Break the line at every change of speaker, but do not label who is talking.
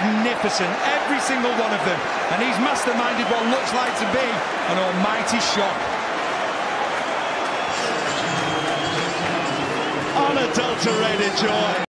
magnificent, every single one of them, and he's masterminded what looks like to be an almighty shock.
Unadulterated joy.